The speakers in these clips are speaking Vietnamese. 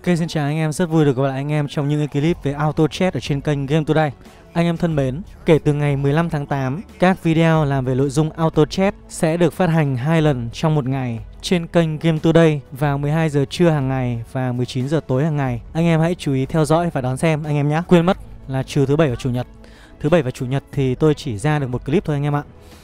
Ok, xin chào anh em, rất vui được gặp lại anh em trong những cái clip về auto chat ở trên kênh Game Today. Anh em thân mến, kể từ ngày 15 tháng 8, các video làm về nội dung auto chat sẽ được phát hành 2 lần trong một ngày trên kênh Game Today vào 12 giờ trưa hàng ngày và 19 giờ tối hàng ngày. Anh em hãy chú ý theo dõi và đón xem anh em nhé. Quên mất là trừ thứ Bảy và Chủ nhật. Thứ Bảy và Chủ nhật thì tôi chỉ ra được một clip thôi anh em ạ.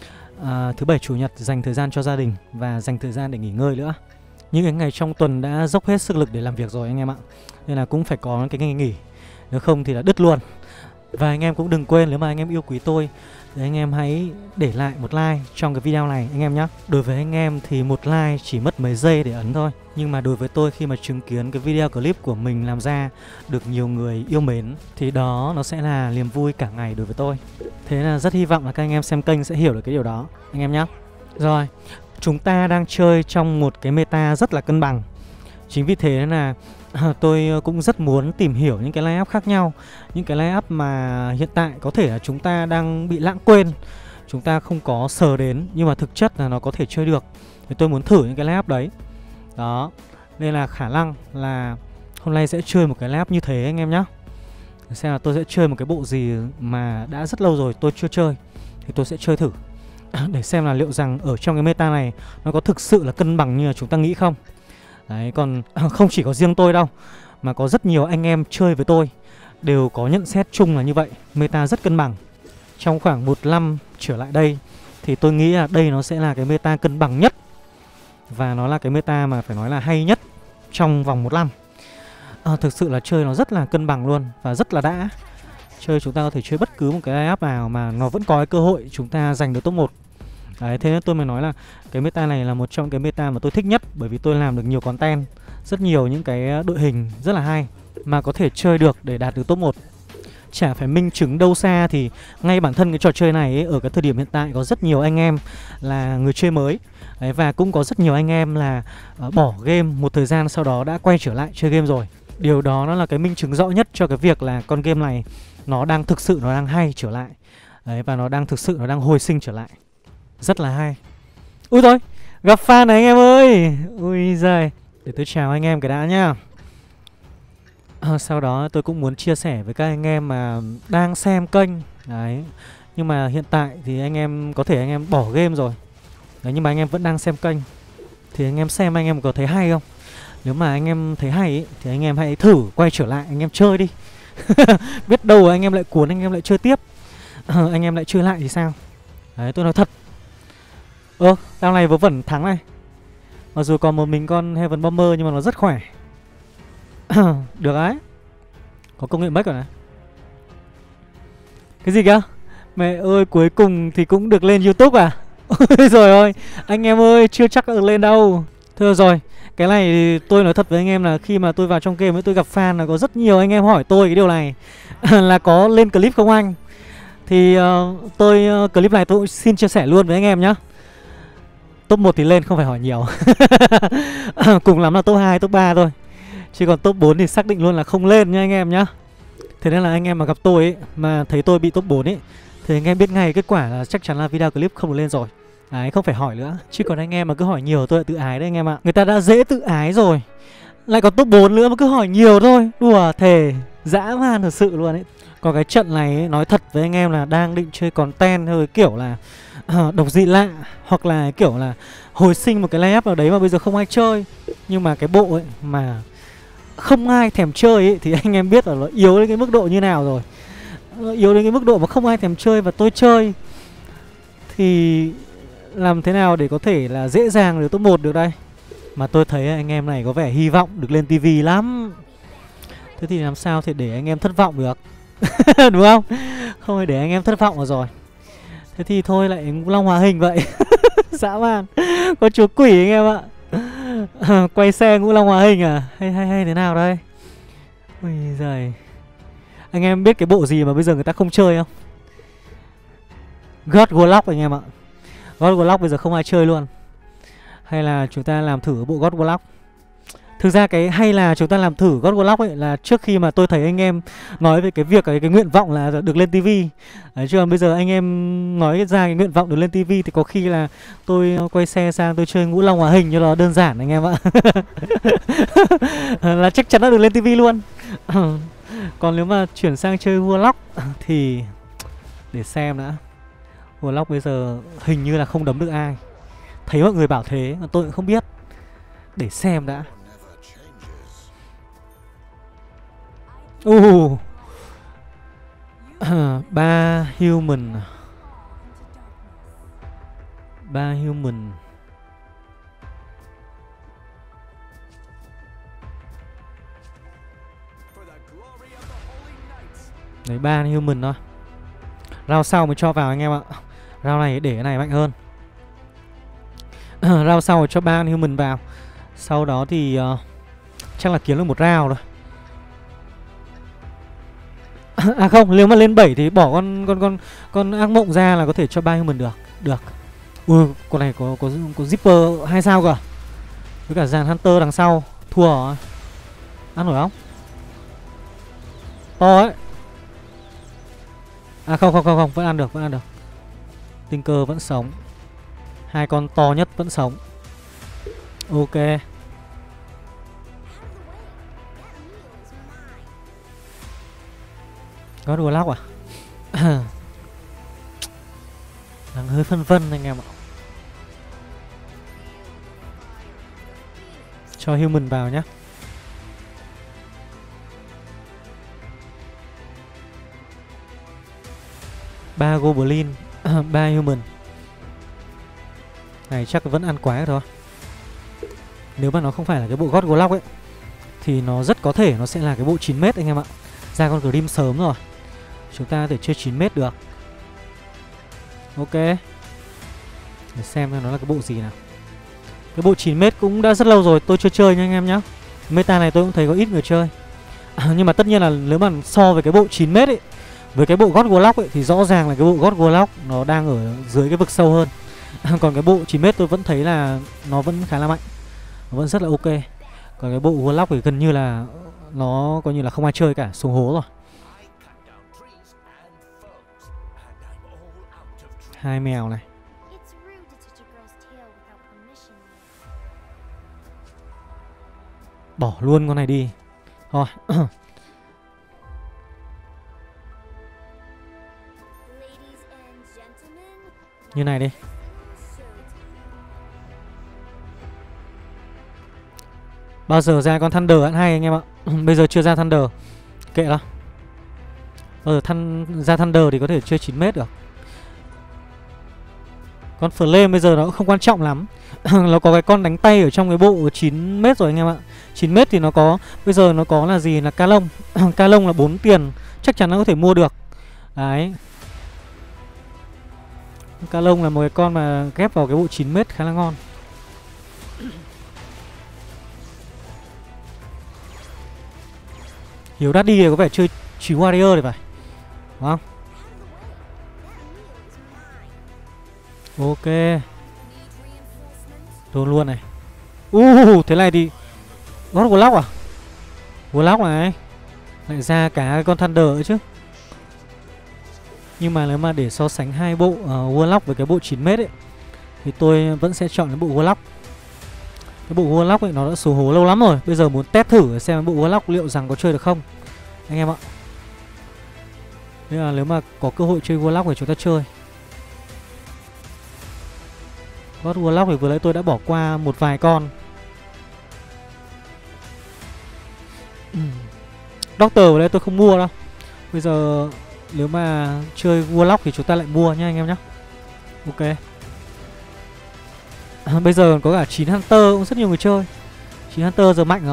Thứ Bảy Chủ nhật dành thời gian cho gia đình và dành thời gian để nghỉ ngơi nữa. Những cái ngày trong tuần đã dốc hết sức lực để làm việc rồi anh em ạ, nên là cũng phải có cái ngày nghỉ, nếu không thì là đứt luôn. Và anh em cũng đừng quên, nếu mà anh em yêu quý tôi thì anh em hãy để lại một like trong cái video này anh em nhé. Đối với anh em thì một like chỉ mất mấy giây để ấn thôi, nhưng mà đối với tôi khi mà chứng kiến cái video clip của mình làm ra được nhiều người yêu mến thì đó nó sẽ là niềm vui cả ngày đối với tôi. Thế là rất hy vọng là các anh em xem kênh sẽ hiểu được cái điều đó anh em nhé. Rồi, chúng ta đang chơi trong một cái meta rất là cân bằng. Chính vì thế là tôi cũng rất muốn tìm hiểu những cái line up khác nhau, những cái line up mà hiện tại có thể là chúng ta đang bị lãng quên, chúng ta không có sờ đến nhưng mà thực chất là nó có thể chơi được. Thì tôi muốn thử những cái line up đấy. Đó, nên là khả năng là hôm nay sẽ chơi một cái line up như thế anh em nhé. Xem là tôi sẽ chơi một cái bộ gì mà đã rất lâu rồi tôi chưa chơi, thì tôi sẽ chơi thử để xem là liệu rằng ở trong cái meta này nó có thực sự là cân bằng như là chúng ta nghĩ không. Đấy, còn không chỉ có riêng tôi đâu, mà có rất nhiều anh em chơi với tôi đều có nhận xét chung là như vậy. Meta rất cân bằng. Trong khoảng 1 năm trở lại đây thì tôi nghĩ là đây nó sẽ là cái meta cân bằng nhất, và nó là cái meta mà phải nói là hay nhất trong vòng 1 năm. Thực sự là chơi nó rất là cân bằng luôn và rất là đã. Chơi chúng ta có thể chơi bất cứ một cái line up nào mà nó vẫn có cái cơ hội chúng ta giành được top 1. Đấy, thế nên tôi mới nói là cái meta này là một trong cái meta mà tôi thích nhất, bởi vì tôi làm được nhiều content, rất nhiều những cái đội hình rất là hay mà có thể chơi được để đạt được top 1. Chả phải minh chứng đâu xa, thì ngay bản thân cái trò chơi này ấy, ở cái thời điểm hiện tại có rất nhiều anh em là người chơi mới. Đấy, và cũng có rất nhiều anh em là bỏ game một thời gian sau đó đã quay trở lại chơi game rồi. Điều đó nó là cái minh chứng rõ nhất cho cái việc là con game này nó đang thực sự nó đang hay trở lại. Đấy, và nó đang thực sự nó đang hồi sinh trở lại. Rất là hay. Ui thôi, gặp fan này anh em ơi. Ui giời, để tôi chào anh em cái đã nhá. Sau đó tôi cũng muốn chia sẻ với các anh em mà đang xem kênh. Đấy, nhưng mà hiện tại thì anh em có thể anh em bỏ game rồi. Đấy, nhưng mà anh em vẫn đang xem kênh, thì anh em xem anh em có thấy hay không? Nếu mà anh em thấy hay ấy, thì anh em hãy thử quay trở lại anh em chơi đi. Biết đâu anh em lại cuốn, anh em lại chơi tiếp. Anh em lại chơi lại thì sao? Đấy, tôi nói thật. Đao này vớ vẩn thắng này. Mặc dù còn một mình con Heaven Bomber nhưng mà nó rất khỏe. Được đấy. Có công nghệ mất rồi này. Cái gì kìa? Mẹ ơi, cuối cùng thì cũng được lên YouTube à? Ôi rồi ôi, anh em ơi, chưa chắc được lên đâu. Thôi rồi, cái này thì tôi nói thật với anh em là khi mà tôi vào trong game ấy, tôi gặp fan là có rất nhiều anh em hỏi tôi cái điều này. Là có lên clip không anh? Thì clip này tôi xin chia sẻ luôn với anh em nhá. Top 1 thì lên, không phải hỏi nhiều. Cùng lắm là top 2, top 3 thôi. Chứ còn top 4 thì xác định luôn là không lên nha anh em nhá. Thế nên là anh em mà gặp tôi ấy, mà thấy tôi bị top 4 ấy, thì anh em biết ngay kết quả là chắc chắn là video clip không được lên rồi. Đấy, không phải hỏi nữa. Chứ còn anh em mà cứ hỏi nhiều tôi lại tự ái đấy anh em ạ. Người ta đã dễ tự ái rồi, lại còn top 4 nữa mà cứ hỏi nhiều thôi. Đùa thề, dã man thật sự luôn ấy. Còn cái trận này ấy, nói thật với anh em là đang định chơi content thôi, kiểu là độc dị lạ, hoặc là kiểu là hồi sinh một cái layup nào đấy mà bây giờ không ai chơi. Nhưng mà cái bộ ấy mà không ai thèm chơi ấy, thì anh em biết là nó yếu đến cái mức độ như nào rồi. Nó yếu đến cái mức độ mà không ai thèm chơi và tôi chơi, thì làm thế nào để có thể là dễ dàng được top 1 được đây. Mà tôi thấy anh em này có vẻ hy vọng được lên tivi lắm. Thế thì làm sao thì để anh em thất vọng được. Đúng không? Không phải để anh em thất vọng rồi. Thế thì thôi lại Long Hòa Hình vậy. Dã man. Có chúa quỷ anh em ạ. Quay xe Ngũ Long Hòa Hình à? Hay thế nào đây? Ui giời. Anh em biết cái bộ gì mà bây giờ người ta không chơi không? God Warlock anh em ạ. God Warlock bây giờ không ai chơi luôn. Hay là chúng ta làm thử bộ God Warlock. Thực ra cái hay là chúng ta làm thử God Warlock ấy là trước khi mà tôi thấy anh em nói về cái việc cái nguyện vọng là được lên tivi. Đấy, chứ còn bây giờ anh em nói ra cái nguyện vọng được lên tivi thì có khi là tôi quay xe sang tôi chơi Ngũ Long Hóa Hình cho nó đơn giản anh em ạ. Là chắc chắn là được lên tivi luôn. Còn nếu mà chuyển sang chơi Warlock thì để xem đã. Warlock bây giờ hình như là không đấm được ai. Thấy mọi người bảo thế mà tôi cũng không biết. Để xem đã. Ba human. Ba human. Đấy, 3 human thôi. Round sau mới cho vào anh em ạ. Round này để cái này mạnh hơn. Round sau cho 3 human vào. Sau đó thì chắc là kiếm được một round rồi. À không, nếu mà lên 7 thì bỏ con ác mộng ra là có thể cho 3 human được. Được. Ui, con này có zipper 2 sao cơ. Với cả dàn hunter đằng sau. Thua rồi. Ăn nổi không? To ấy. À không, vẫn ăn được, Tinker vẫn sống. Hai con to nhất vẫn sống. Ok. God Warlock à? Đang hơi phân vân anh em ạ. Cho human vào nhá. Ba goblin, 3 human. Này chắc vẫn ăn quái thôi. Nếu mà nó không phải là cái bộ God Warlock ấy thì nó rất có thể nó sẽ là cái bộ 9m anh em ạ. Ra con Grim sớm rồi. Chúng ta có thể chơi 9m được. Ok. Để xem nó là cái bộ gì nào. Cái bộ 9m cũng đã rất lâu rồi tôi chưa chơi nha anh em nhá. Meta này tôi cũng thấy có ít người chơi. Nhưng mà tất nhiên là nếu mà so với cái bộ 9m ấy với cái bộ God Warlock ấy thì rõ ràng là cái bộ God Warlock nó đang ở dưới cái vực sâu hơn. Còn cái bộ 9m tôi vẫn thấy là nó vẫn khá là mạnh. Nó vẫn rất là ok. Còn cái bộ Warlock thì gần như là nó coi như là không ai chơi cả, xuống hố rồi. Hai mèo này. Bỏ luôn con này đi. Thôi. Như này đi. Bao giờ ra con Thunder hẳn hay anh em ạ. Bây giờ chưa ra Thunder. Kệ đó. Ra Thunder thì có thể chơi 9m được. Con Flame bây giờ nó cũng không quan trọng lắm. Nó có cái con đánh tay ở trong cái bộ 9m rồi anh em ạ. 9m thì nó có. Bây giờ nó có là gì? Là ca lông. Ca lông là 4 tiền. Chắc chắn nó có thể mua được. Đấy. Ca lông là một cái con mà ghép vào cái bộ 9m khá là ngon. Hiếu Daddy có vẻ chơi Chí Warrior thì phải. Đúng không? Ok. Rồi luôn này. Thế này thì God Warlock à? Warlock này. Lại ra cả con Thunder nữa chứ. Nhưng mà nếu mà để so sánh hai bộ Warlock với cái bộ 9m ấy thì tôi vẫn sẽ chọn cái bộ Warlock. Cái bộ Warlock ấy nó đã số hố lâu lắm rồi. Bây giờ muốn test thử xem bộ Warlock liệu rằng có chơi được không anh em ạ. Nên là nếu mà có cơ hội chơi Warlock thì chúng ta chơi. God Warlock thì vừa nãy tôi đã bỏ qua một vài con. Doctor ở đây tôi không mua đâu. Bây giờ nếu mà chơi Warlock thì chúng ta lại mua nha anh em nhé. Ok. Bây giờ còn có cả 9 Hunter cũng rất nhiều người chơi. 9 Hunter giờ mạnh rồi.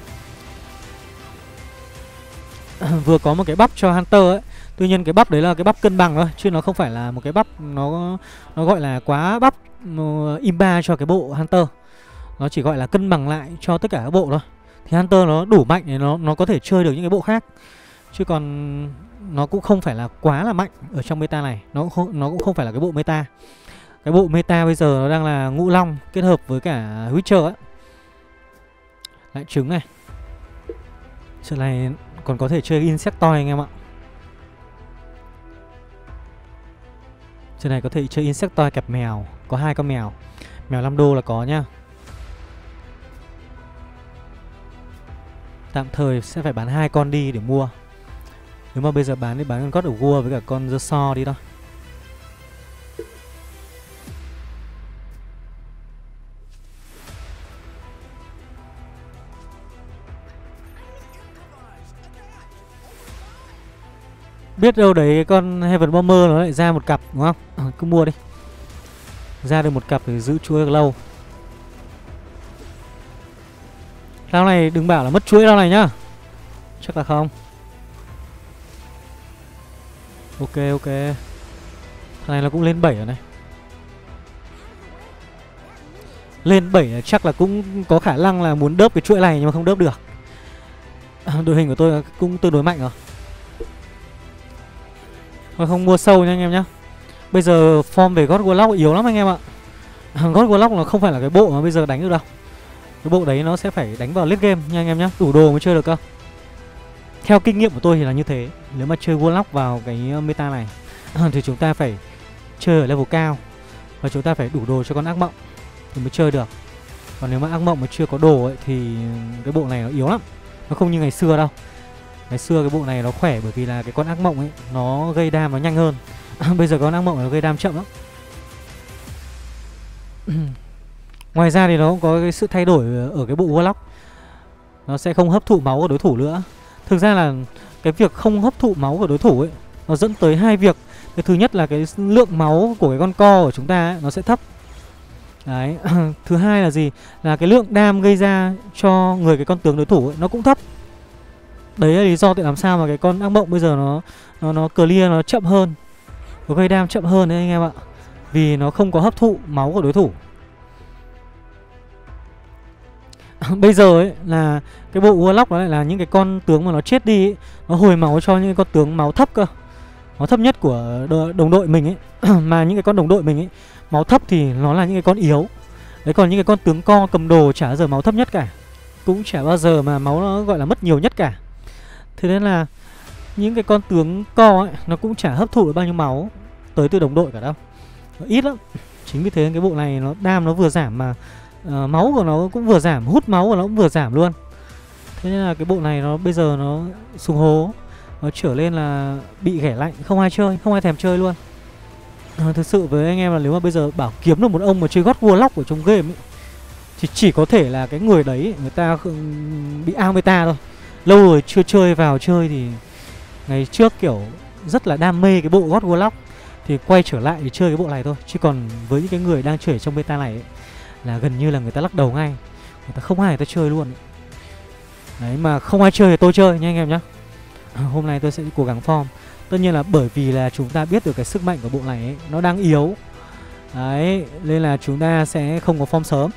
Vừa có một cái bắp cho Hunter ấy. Tuy nhiên cái bắp đấy là cái bắp cân bằng thôi, chứ nó không phải là một cái bắp nó gọi là quá bắp imba cho cái bộ Hunter. Nó chỉ gọi là cân bằng lại cho tất cả các bộ thôi. Thì Hunter nó đủ mạnh để nó có thể chơi được những cái bộ khác. Chứ còn nó cũng không phải là quá là mạnh ở trong meta này. Nó cũng không phải là cái bộ meta. Cái bộ meta bây giờ nó đang là Ngũ Long kết hợp với cả Witcher ấy. Lại trứng này. Trận này còn có thể chơi Insectoid anh em ạ. Trận này có thể chơi Insectoid kẹp mèo. Có 2 con mèo. Mèo 5 đô là có nhá. Tạm thời sẽ phải bán 2 con đi để mua. Nếu mà bây giờ bán thì bán con God of War với cả con The Saw đi thôi. Biết đâu đấy con Heaven Bomber nó lại ra một cặp đúng không? Cứ mua đi. Ra được một cặp thì giữ chuỗi được lâu. Rau này đừng bảo là mất chuỗi rau này nhá. Chắc là không. Ok ok. Thằng này nó cũng lên 7 rồi này. Lên 7 là chắc là cũng có khả năng là muốn đớp cái chuỗi này nhưng mà không đớp được. Đội hình của tôi cũng tương đối mạnh rồi. Mà không mua sâu nha anh em nhá. Bây giờ form về God Warlock yếu lắm anh em ạ. God Warlock nó không phải là cái bộ mà bây giờ đánh được đâu. Cái bộ đấy nó sẽ phải đánh vào late game nha anh em nhá. Đủ đồ mới chơi được cơ. Theo kinh nghiệm của tôi thì là như thế. Nếu mà chơi Warlock vào cái meta này thì chúng ta phải chơi ở level cao. Và chúng ta phải đủ đồ cho con ác mộng thì mới chơi được. Còn nếu mà ác mộng mà chưa có đồ ấy thì cái bộ này nó yếu lắm. Nó không như ngày xưa đâu. Ngày xưa cái bộ này nó khỏe bởi vì là cái con ác mộng ấy nó gây đam nó nhanh hơn. Bây giờ con ác mộng nó gây đam chậm lắm. Ngoài ra thì nó cũng có cái sự thay đổi ở cái bộ Warlock. Nó sẽ không hấp thụ máu của đối thủ nữa. Thực ra là cái việc không hấp thụ máu của đối thủ ấy nó dẫn tới 2 việc. Cái thứ nhất là cái lượng máu của cái con co của chúng ta ấy, nó sẽ thấp. Đấy. Thứ hai là gì? Là cái lượng đam gây ra cho người cái con tướng đối thủ ấy, nó cũng thấp. Đấy là lý do tại làm sao mà cái con ác mộng bây giờ nó clear nó chậm hơn. Nó gây đam chậm hơn đấy anh em ạ. Vì nó không có hấp thụ máu của đối thủ. Bây giờ ấy là cái bộ Warlock đó lại là những cái con tướng mà nó chết đi ấy, nó hồi máu cho những cái con tướng máu thấp cơ. Máu thấp nhất của đồng đội mình ấy. Mà những cái con đồng đội mình ấy máu thấp thì nó là những cái con yếu. Đấy, còn những cái con tướng co cầm đồ chả bao giờ máu thấp nhất cả. Cũng chả bao giờ mà máu nó gọi là mất nhiều nhất cả. Thế nên là những cái con tướng co ấy nó cũng chả hấp thụ được bao nhiêu máu tới từ đồng đội cả đâu. Nó ít lắm. Chính vì thế cái bộ này nó đam nó vừa giảm mà máu của nó cũng vừa giảm, hút máu của nó cũng vừa giảm luôn. Thế nên là cái bộ này nó bây giờ nó xuống hố. Nó trở lên là bị ghẻ lạnh, không ai chơi, không ai thèm chơi luôn. Thực sự với anh em là nếu mà bây giờ bảo kiếm được một ông mà chơi God Warlock ở trong game ấy, thì chỉ có thể là cái người đấy người ta bị out meta thôi. Lâu rồi chưa chơi vào chơi thì ngày trước kiểu rất là đam mê cái bộ God Warlock thì quay trở lại để chơi cái bộ này thôi. Chứ còn với những cái người đang chơi trong beta này ấy, là gần như là người ta lắc đầu ngay. Người ta không ai người ta chơi luôn ấy. Đấy, mà không ai chơi thì tôi chơi nha anh em nhá. Hôm nay tôi sẽ cố gắng form. Tất nhiên là bởi vì là chúng ta biết được cái sức mạnh của bộ này ấy, nó đang yếu. Đấy, nên là chúng ta sẽ không có form sớm.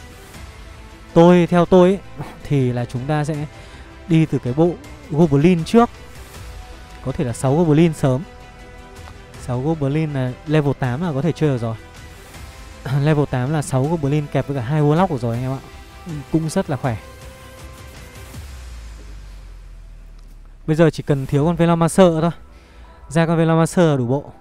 Theo tôi ấy, thì là chúng ta sẽ đi từ cái bộ Goblin trước. Có thể là 6 Goblin sớm. 6 Goblin là level 8 là có thể chơi được rồi. Level 8 là 6 Goblin kẹp với cả 2 Warlock của rồi anh em ạ. Cũng rất là khỏe. Bây giờ chỉ cần thiếu con Velomancer thôi. Ra con Velomancer là đủ bộ.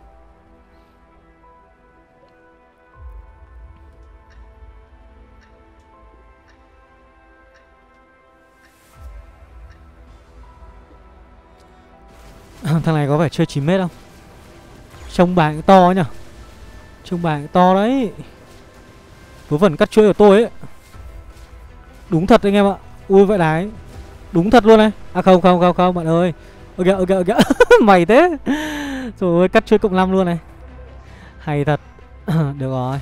Thằng này có phải chơi 9m không? Trông bài cũng to nhỉ. Trông bài cũng to đấy. Vớ vẩn cắt chuỗi của tôi ấy. Đúng thật anh em ạ. Ui vậy đấy. Đúng thật luôn này. À không bạn ơi. Ok. Mày thế. Rồi cắt chuỗi cộng 5 luôn này. Hay thật. Được rồi.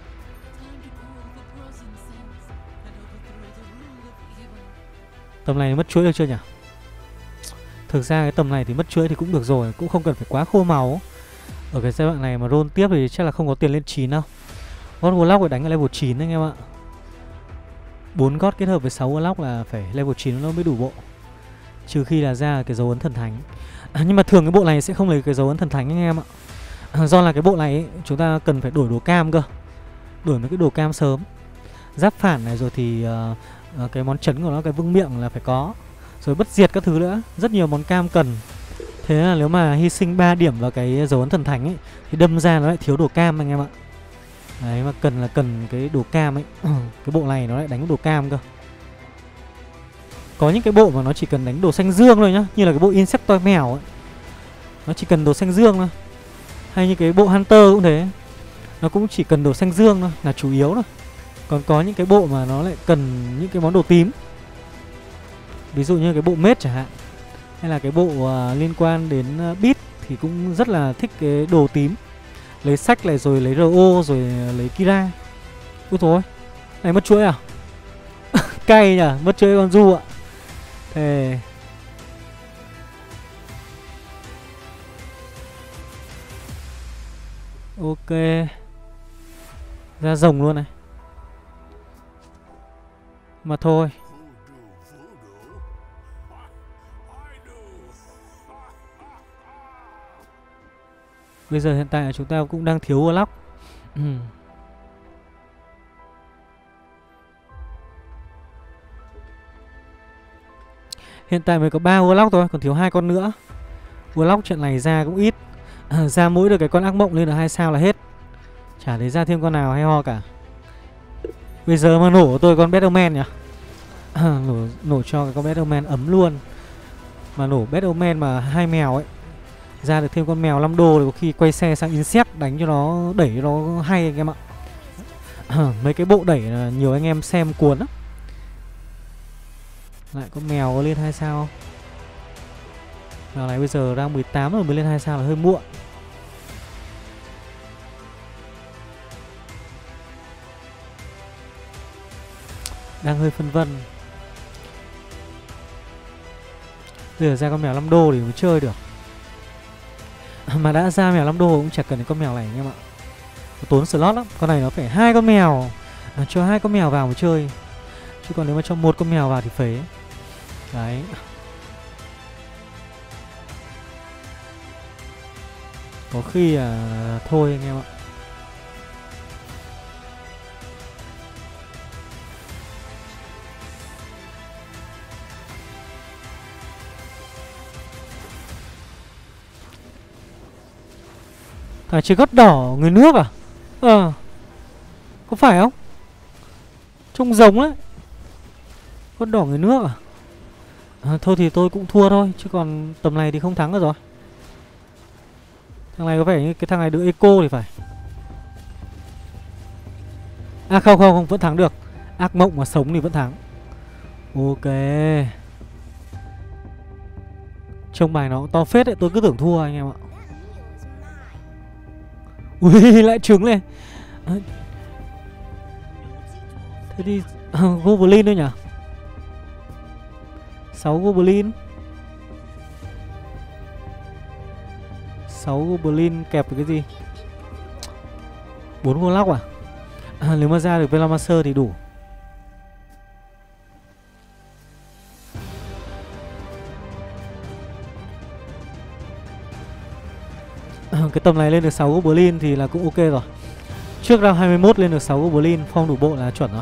Tầm này mất chuỗi được chưa nhỉ? Thực ra cái tầm này thì mất chuỗi thì cũng được rồi. Cũng không cần phải quá khô máu. Ở cái giai đoạn này mà roll tiếp thì chắc là không có tiền lên 9 đâu. God Warlock phải đánh ở level 9 anh em ạ. 4 God kết hợp với 6 Warlock là phải level 9 nó mới đủ bộ. Trừ khi là ra cái dấu ấn thần thánh. Nhưng mà thường cái bộ này sẽ không lấy cái dấu ấn thần thánh anh em ạ. Do là cái bộ này ấy, chúng ta cần phải đổi đồ cam cơ. Đổi mấy cái đồ cam sớm. Giáp phản này rồi thì Cái món chấn của nó, cái vương miệng là phải có. Rồi bất diệt các thứ nữa, rất nhiều món cam cần. Thế là nếu mà hy sinh 3 điểm vào cái dấu ấn thần thánh ấy thì đâm ra nó lại thiếu đồ cam anh em ạ. Đấy, mà cần là cần cái đồ cam ấy. Cái bộ này nó lại đánh đồ cam cơ. Có những cái bộ mà nó chỉ cần đánh đồ xanh dương thôi nhá, như là cái bộ Insectoid mèo ấy, nó chỉ cần đồ xanh dương thôi. Hay như cái bộ Hunter cũng thế, nó cũng chỉ cần đồ xanh dương thôi là chủ yếu thôi. Còn có những cái bộ mà nó lại cần những cái món đồ tím, ví dụ như cái bộ Mage chẳng hạn, hay là cái bộ liên quan đến Beat thì cũng rất là thích cái đồ tím. Lấy sách này rồi lấy RO rồi lấy Kira. Úi thôi, này mất chuỗi à? Cay nhỉ, mất chuỗi con Du ạ. Thế ok, ra rồng luôn này. Mà thôi, bây giờ hiện tại là chúng ta cũng đang thiếu Warlock. Hiện tại mới có 3 Warlock thôi, còn thiếu 2 con nữa. Warlock trận này ra cũng ít. Ra mỗi được cái con ác mộng lên là 2 sao là hết. Chả thấy ra thêm con nào hay ho cả. Bây giờ mà nổ tôi con Battleman nhỉ. Nổ cho cái con Battleman ấm luôn. Mà nổ Battleman mà 2 mèo ấy, ra được thêm con mèo 5 đô thì có khi quay xe sang Insect đánh cho nó, đẩy cho nó hay anh em ạ. Mấy cái bộ đẩy là nhiều anh em xem cuốn lắm. Lại có mèo có lên 2 sao không? Mèo này bây giờ đang 18 rồi mới lên 2 sao là hơi muộn. Đang hơi phân vân. Bây giờ ra con mèo 5 đô thì mới chơi được. Mà đã ra mèo 5 đô cũng chả cần đến con mèo này anh em ạ. Tốn slot lắm. Con này nó phải 2 con mèo, cho 2 con mèo vào mà chơi. Chứ còn nếu mà cho 1 con mèo vào thì phế. Đấy. Có khi là thôi anh em ạ. Thằng chơi gót đỏ người nước à? Có phải không? Trông giống đấy. Gót đỏ người nước à? Thôi thì tôi cũng thua thôi, chứ còn tầm này thì không thắng được rồi. Thằng này có vẻ như cái thằng này được eco thì phải. À không, vẫn thắng được. Ác mộng mà sống thì vẫn thắng. Ok. Trông bài nó cũng to phết đấy, tôi cứ tưởng thua anh em ạ. Ui, lại trứng lên. Thế thì Goblin thôi nhỉ? 6 Goblin. 6 Goblin kẹp với cái gì? 4 Warlock à? Nếu mà ra được Velamacer thì đủ. Cái tầm này lên được 6 Goblin thì là cũng ok rồi. Trước round 21 lên được 6 Goblin, form đủ bộ là chuẩn rồi.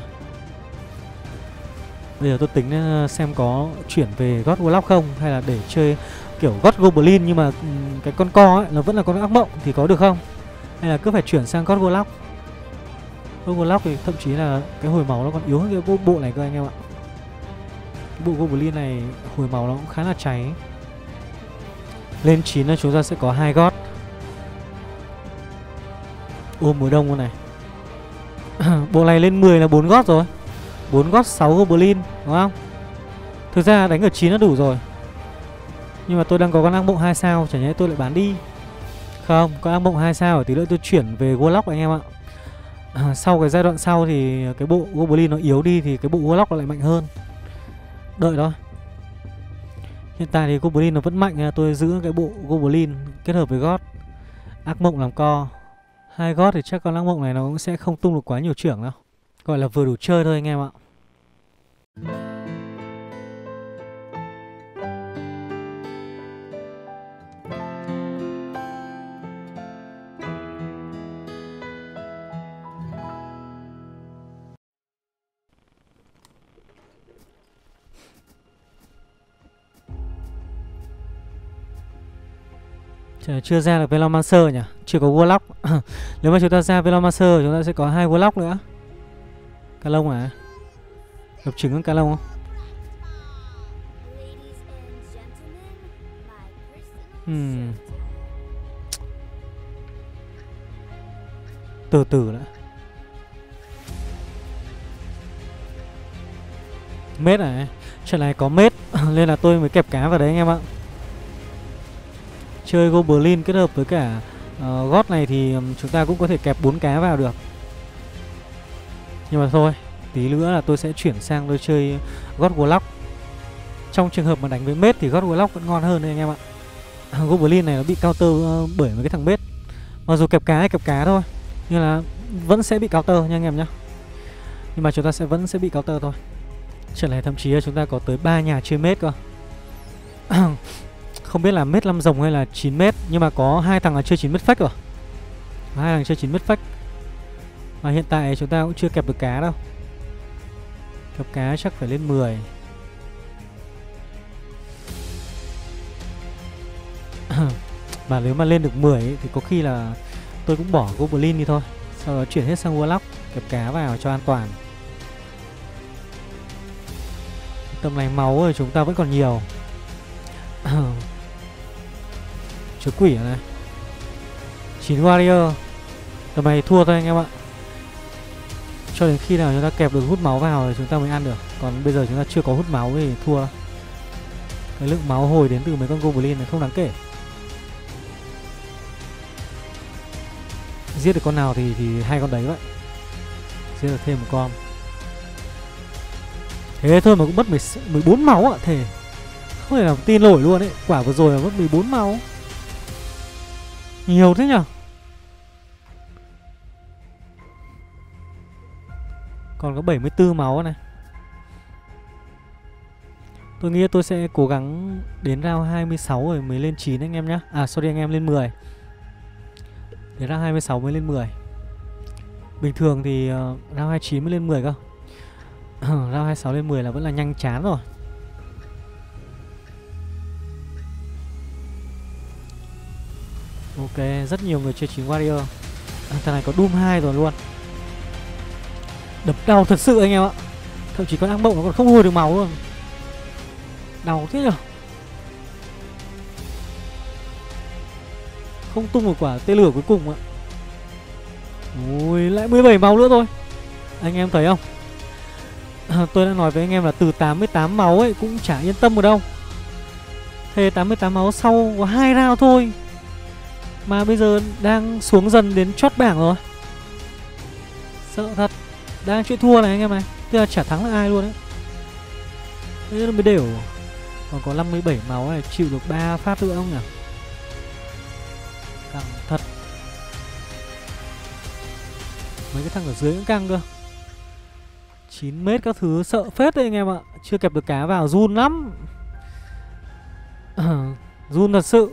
Bây giờ tôi tính xem có chuyển về God Warlock không, hay là để chơi kiểu God Goblin nhưng mà cái con co ấy nó vẫn là con ác mộng thì có được không? Hay là cứ phải chuyển sang God Warlock. God Warlock thì thậm chí là cái hồi máu nó còn yếu hơn cái bộ này cơ anh em ạ. Cái bộ Goblin này hồi máu nó cũng khá là cháy. Lên 9 là chúng ta sẽ có 2 God. Ôm mùa đông con này. Bộ này lên 10 là 4 God rồi. 4 God 6 Goblin đúng không? Thực ra đánh ở 9 nó đủ rồi. Nhưng mà tôi đang có con ác mộng 2 sao, chả nhẽ tôi lại bán đi. Không, con ác mộng 2 sao tí nữa tôi chuyển về Warlock anh em ạ. Sau cái giai đoạn sau thì cái bộ Goblin nó yếu đi thì cái bộ Warlock nó lại mạnh hơn. Đợi thôi. Hiện tại thì Goblin nó vẫn mạnh, tôi giữ cái bộ Goblin kết hợp với God. Ác mộng làm co. 2 God thì chắc con ác mộng này nó cũng sẽ không tung được quá nhiều trưởng đâu. Gọi là vừa đủ chơi thôi anh em ạ. Chưa ra được Velomancer nhỉ? Chưa có Warlock. Nếu mà chúng ta ra Velomancer chúng ta sẽ có 2 Warlock nữa. Cá lông à? Gặp trứng con cá lông không? Từ từ đã. Mết này. Trận này có mết nên là tôi mới kẹp cá vào đấy anh em ạ. Chơi Goblin kết hợp với cả gót này thì chúng ta cũng có thể kẹp 4 cá vào được. Nhưng mà thôi, tí nữa là tôi sẽ chuyển sang tôi chơi gót Warlock. Trong trường hợp mà đánh với mết thì gót Warlock vẫn ngon hơn đấy anh em ạ. Goblin này nó bị counter bởi mấy cái thằng mết. Mặc dù kẹp cá hay kẹp cá thôi, nhưng là vẫn sẽ bị counter nha anh em nhá. Nhưng mà chúng ta vẫn sẽ bị counter thôi. Trận này thậm chí là chúng ta có tới 3 nhà chơi mết cơ. Không biết là mết 5 rồng hay là 9 mét. Nhưng mà có 2 thằng là chơi 9 mét fake rồi. 2 thằng chơi 9 mét fake. Mà hiện tại chúng ta cũng chưa kẹp được cá đâu. Kẹp cá chắc phải lên 10. Mà nếu mà lên được 10 ấy, thì có khi là tôi cũng bỏ Goblin đi thôi. Sau đó chuyển hết sang Warlock. Kẹp cá vào cho an toàn. Tầm này máu rồi chúng ta vẫn còn nhiều. Chúa quỷ này 9 warrior. Tầm này thua thôi anh em ạ. Cho đến khi nào chúng ta kẹp được hút máu vào thì chúng ta mới ăn được. Còn bây giờ chúng ta chưa có hút máu thì thua. Cái lượng máu hồi đến từ mấy con Goblin này không đáng kể. Giết được con nào thì 2 con đấy vậy. Giết được thêm một con. Thế thôi mà cũng mất 14 máu ạ. Thề không thể nào tin nổi luôn ấy. Quả vừa rồi là mất 14 máu. Nhiều thế nhở. Còn có 74 máu này. Tôi nghĩ tôi sẽ cố gắng đến round 26 rồi mới lên 9 anh em nhá. À sorry anh em, lên 10. Đến round 26 mới lên 10. Bình thường thì round 29 mới lên 10 cơ. Round 26 lên 10 là vẫn là nhanh chán rồi. Ok, rất nhiều người chơi 9 warrior. Thằng này có Doom 2 rồi luôn. Đập đau thật sự anh em ạ. Thậm chí con ác mộng nó còn không hồi được máu luôn. Đau thế nhở. Không tung một quả tên lửa cuối cùng ạ. Ui, lại 17 máu nữa thôi. Anh em thấy không? Tôi đã nói với anh em là từ 88 máu ấy cũng chả yên tâm ở đâu. Thế 88 máu sau có 2 round thôi. Mà bây giờ đang xuống dần đến chót bảng rồi. Sợ thật. Đang chuyện thua này anh em này. Tức là chả thắng là ai luôn đấy. Thế nó mới đều. Còn có 57 máu này. Chịu được 3 phát nữa không nhỉ? Căng thật. Mấy cái thằng ở dưới cũng căng cơ. 9 mét các thứ sợ phết đấy anh em ạ. Chưa kẹp được cá vào run lắm. Run thật sự.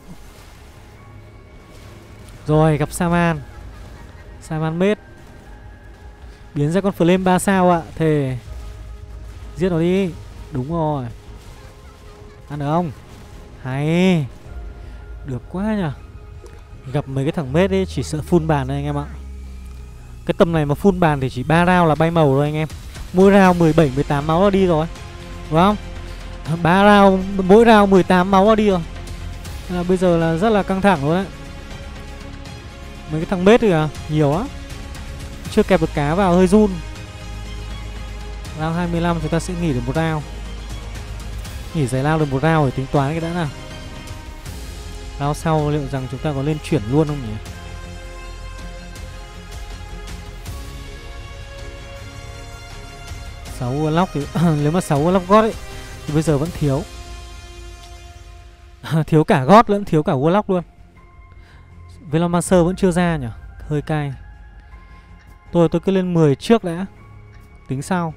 Rồi gặp Saman. Saman mết. Biến ra con Flame 3 sao ạ. Thề. Giết nó đi. Đúng rồi. Ăn được không? Hay. Được quá nhỉ. Gặp mấy cái thằng mết ấy chỉ sợ full bàn thôi anh em ạ. Cái tầm này mà full bàn thì chỉ 3 round là bay màu rồi anh em. Mỗi round 17, 18 máu là đi rồi. Đúng không? 3 round, mỗi round 18 máu là đi rồi. Nên là bây giờ là rất là căng thẳng luôn đấy. Mấy cái thằng mết thì nhiều á. Chưa kẹp được cá vào hơi run. Round 25 chúng ta sẽ nghỉ được một round. Nghỉ giải lao được một round để tính toán cái đã nào. Round sau liệu rằng chúng ta có lên chuyển luôn không nhỉ? Sáu Warlock thì nếu mà 6 Warlock God ấy thì bây giờ vẫn thiếu. Thiếu cả God lẫn thiếu cả Warlock luôn. Velomancer vẫn chưa ra nhỉ? Hơi cay. Tôi cứ lên 10 trước đã. Tính sau.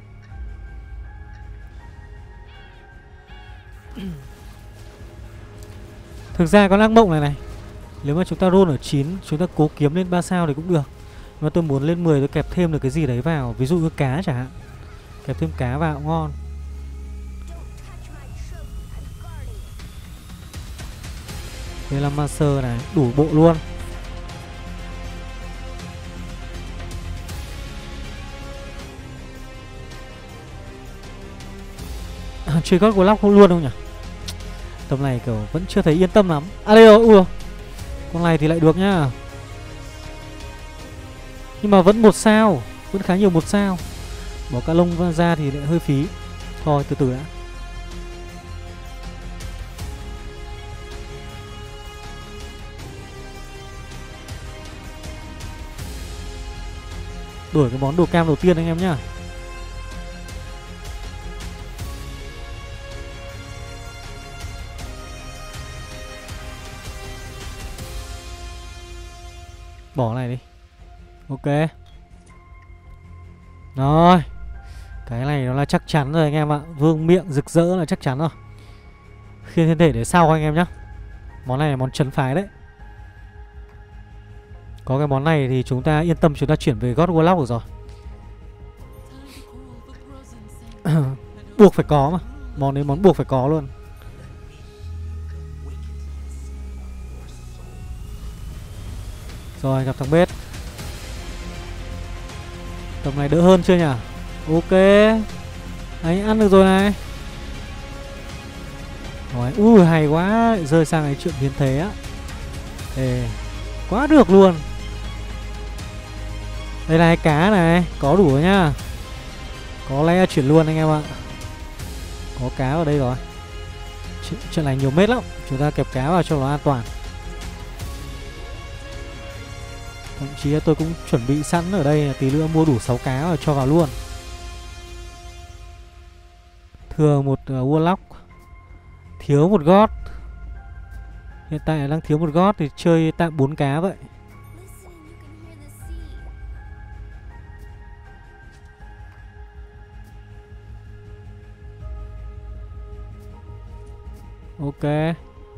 Thực ra con ác mộng này này, nếu mà chúng ta roll ở 9, chúng ta cố kiếm lên 3 sao thì cũng được. Nhưng mà tôi muốn lên 10 tôi kẹp thêm được cái gì đấy vào. Ví dụ như cá chẳng hạn. Kẹp thêm cá vào cũng ngon. Đây là master này, đủ bộ luôn. Chơi God Glock không luôn không nhỉ? Tầm này kiểu vẫn chưa thấy yên tâm lắm. À đây rồi, ui, con này thì lại được nhá. Nhưng mà vẫn 1 sao, vẫn khá nhiều 1 sao. Bỏ cá lông ra thì lại hơi phí. Thôi từ từ đã. Đổi cái món đồ cam đầu tiên anh em nhá. Bỏ này đi. Ok. Rồi. Cái này nó là chắc chắn rồi anh em ạ. Vương miệng rực rỡ là chắc chắn rồi. Khiên thiên thể để sau anh em nhá. Món này là món trấn phái đấy. Có cái món này thì chúng ta yên tâm, chúng ta chuyển về God Warlock được rồi. Buộc phải có mà. Món đấy món buộc phải có luôn. Rồi gặp thằng bết. Tầm này đỡ hơn chưa nhỉ? Ok. Đấy, ăn được rồi này. Rồi, hay quá. Lại rơi sang cái chuyện biến thế á. Ê, quá được luôn. Đây là hai cá này. Có đủ rồi nhá. Có lẽ chuyển luôn anh em ạ. Có cá ở đây rồi. Chuyện này nhiều mết lắm. Chúng ta kẹp cá vào cho nó an toàn. Thậm chí là tôi cũng chuẩn bị sẵn ở đây, tí nữa mua đủ 6 cá và cho vào luôn. Thừa một Warlock, thiếu một God. Hiện tại đang thiếu một God thì chơi tạm 4 cá vậy. Ok.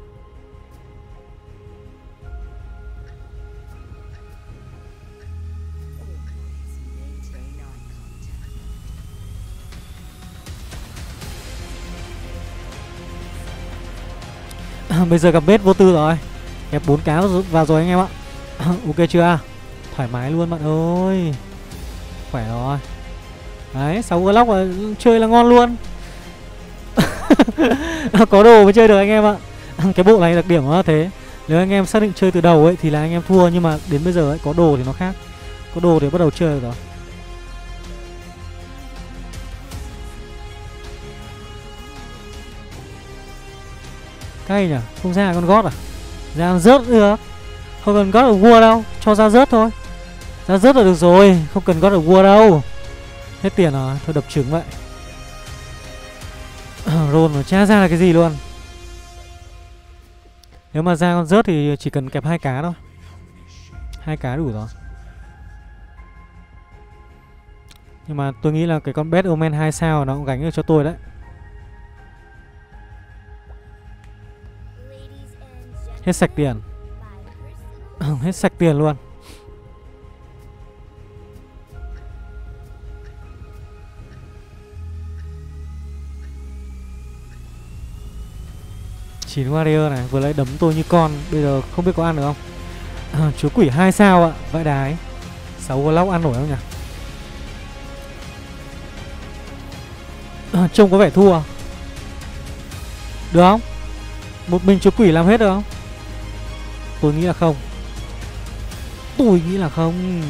Bây giờ gặp bết vô tư rồi. Kẹp 4 cá vào rồi anh em ạ. Ok chưa? Thoải mái luôn bạn ơi. Khỏe rồi. Đấy, 6 Warlock là chơi là ngon luôn. Có đồ mới chơi được anh em ạ. Cái bộ này đặc điểm nó là thế. Nếu anh em xác định chơi từ đầu ấy thì là anh em thua. Nhưng mà đến bây giờ ấy, có đồ thì nó khác. Có đồ thì bắt đầu chơi rồi. Cay nhỉ, không ra con gót à? Ra rớt được. Không cần gót ở vua đâu, cho ra rớt thôi. Ra rớt là được rồi, không cần gót ở vua đâu. Hết tiền rồi, thôi đập trứng vậy. Roll mà chả ra là cái gì luôn. Nếu mà ra con rớt thì chỉ cần kẹp 2 cá thôi. 2 cá đủ rồi. Nhưng mà tôi nghĩ là cái con Bad Omen 2 sao nó cũng gánh được cho tôi đấy. Hết sạch tiền. Hết sạch tiền luôn. Chín warrior này vừa lấy đấm tôi như con. Bây giờ không biết có ăn được không. Chúa quỷ 2 sao ạ. Vãi đái. 6 Warlock ăn nổi không nhỉ? Trông có vẻ thua. Được không? Một mình chúa quỷ làm hết được không? Tôi nghĩ là không. Tôi nghĩ là không.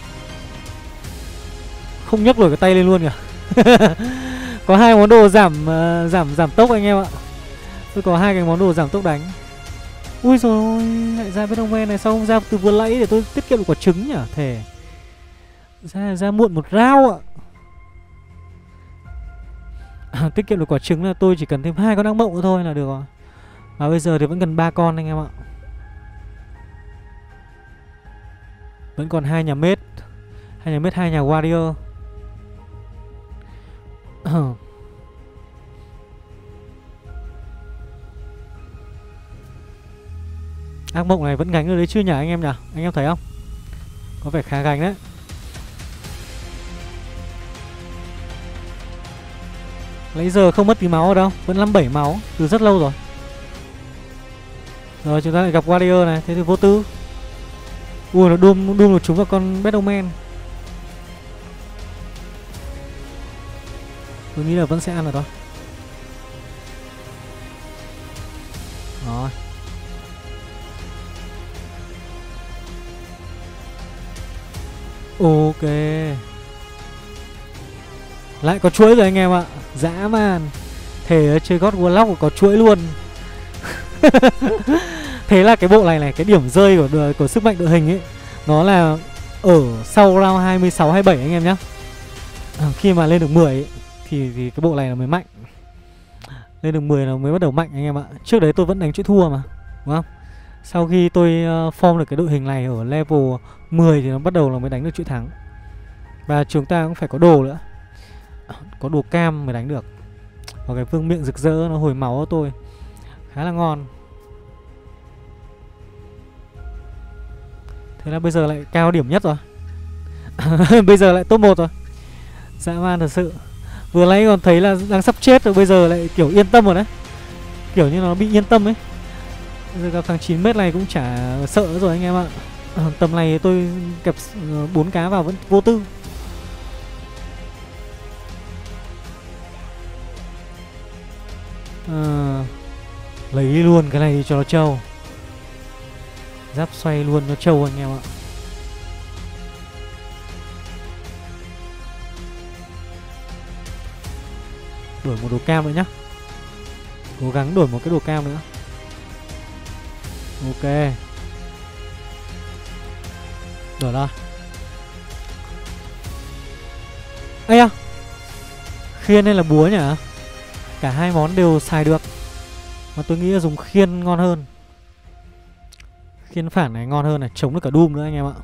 Không nhấc nổi cái tay lên luôn kìa. Có 2 món đồ giảm tốc anh em ạ. Tôi có 2 cái món đồ giảm tốc đánh. Ui rồi, lại ra bên ông này sao không ra từ vừa nãy để tôi tiết kiệm được quả trứng nhỉ? Thề. Ra muộn một round ạ. Tiết kiệm được quả trứng là tôi chỉ cần thêm 2 con ác mộng nữa thôi là được rồi. Và bây giờ thì vẫn cần 3 con anh em ạ. Vẫn còn 2 nhà mết. 2 nhà mết, 2 nhà warrior. Ác mộng này vẫn gánh được đấy chứ nhỉ anh em nhỉ? Anh em thấy không? Có vẻ khá gánh đấy. Lấy giờ không mất tí máu ở đâu. Vẫn 57 máu từ rất lâu rồi. Rồi chúng ta lại gặp Warrior này, thế thì vô tư. Ui, nó đum được chúng vào con Battleman. Tôi nghĩ là vẫn sẽ ăn được thôi. Rồi. Ok. Lại có chuỗi rồi anh em ạ. Dã man. Thể chơi God Warlock có chuỗi luôn. Thế là cái bộ này cái điểm rơi của sức mạnh đội hình ấy, nó là ở sau round 26 27 anh em nhá. Khi mà lên được 10 ấy, thì cái bộ này là mới mạnh. Lên được 10 nó mới bắt đầu mạnh anh em ạ. Trước đấy tôi vẫn đánh chuỗi thua mà, đúng không? Sau khi tôi form được cái đội hình này ở level 10 thì nó bắt đầu là mới đánh được chuỗi thắng. Và chúng ta cũng phải có đồ nữa. Có đồ cam mới đánh được. Và cái vương miệng rực rỡ nó hồi máu của tôi khá là ngon. Thế là bây giờ lại cao điểm nhất rồi. Bây giờ lại top 1 rồi. Dã man thật sự. Vừa nãy còn thấy là đang sắp chết rồi, bây giờ lại kiểu yên tâm rồi đấy. Kiểu như nó bị yên tâm ấy. Bây giờ gặp thằng 9m này cũng chả sợ nữa rồi anh em ạ. Tầm này tôi kẹp 4 cá vào vẫn vô tư. Lấy luôn cái này cho nó trâu. Giáp xoay luôn cho trâu anh em ạ. Đổi một đồ cam nữa nhá. Cố gắng đổi một cái đồ cam nữa. Ok. Đổi rồi. Ây à, khiên hay là búa nhỉ? Cả hai món đều xài được. Mà tôi nghĩ là dùng khiên ngon hơn. Khiên phản này ngon hơn này, chống được cả Doom nữa anh em ạ.